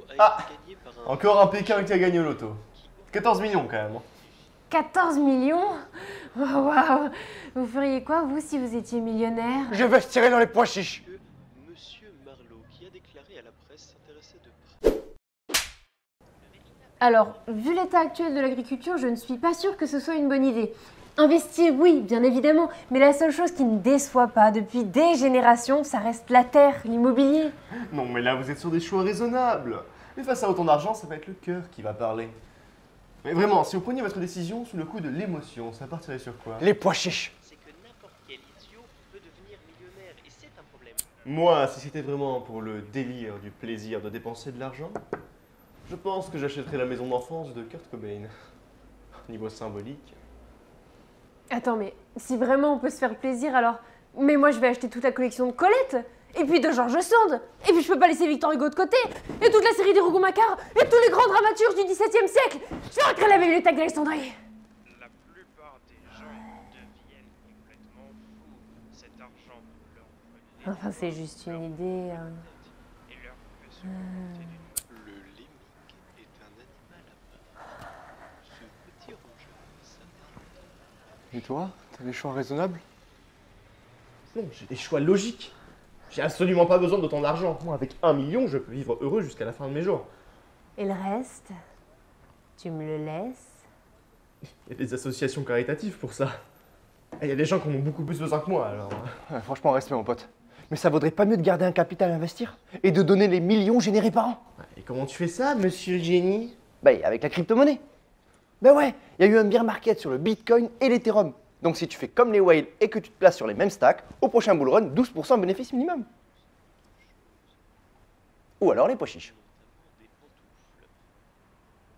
Ah, encore un Pékin qui a gagné au loto. 14 millions quand même. 14 millions? Waouh! Vous feriez quoi, vous, si vous étiez millionnaire? Je vais se tirer dans les pois chiches. Monsieur Marlowe, qui a déclaré à la presse s'intéresser de près. Alors, vu l'état actuel de l'agriculture, je ne suis pas sûre que ce soit une bonne idée. Investir, oui, bien évidemment, mais la seule chose qui ne déçoit pas depuis des générations, ça reste la terre, l'immobilier. Non mais là vous êtes sur des choix raisonnables. Mais face à autant d'argent, ça va être le cœur qui va parler. Mais vraiment, si vous preniez votre décision sous le coup de l'émotion, ça partirait sur quoi? Les pois chiches. C'est que n'importe quel idiot peut devenir millionnaire et c'est un problème. Moi, si c'était vraiment pour le délire du plaisir de dépenser de l'argent, je pense que j'achèterais la maison d'enfance de Kurt Cobain. Niveau symbolique. Attends, mais si vraiment on peut se faire plaisir, alors... Mais moi, je vais acheter toute la collection de Colette, et puis de George Sand, et puis je peux pas laisser Victor Hugo de côté, et toute la série des Rougon-Macquart, et tous les grands dramaturges du XVIIe siècle. Je vais recréer la bibliothèque d'Alexandrie. La plupart des gens deviennent complètement fous. Cet argent leur brûle les Enfin, c'est juste une idée. et leur fait se contenter d'une Le lémique est un animal à part. Ce petit rongeur s'appelle... Et toi, t'as des choix raisonnables? Non, j'ai des choix logiques. J'ai absolument pas besoin d'autant d'argent. Moi, avec 1 million, je peux vivre heureux jusqu'à la fin de mes jours. Et le reste, tu me le laisses? Il y a des associations caritatives pour ça. Et il y a des gens qui en ont beaucoup plus besoin que moi, alors... Ouais, franchement, respect mon pote. Mais ça vaudrait pas mieux de garder un capital à investir et de donner les millions générés par an? Et comment tu fais ça, monsieur le génie? Bah, avec la crypto-monnaie. Ben ouais, il y a eu un bear market sur le Bitcoin et l'Ethereum. Donc si tu fais comme les whales et que tu te places sur les mêmes stacks, au prochain bull run, 12% bénéfice minimum. Ou alors les pois chiches.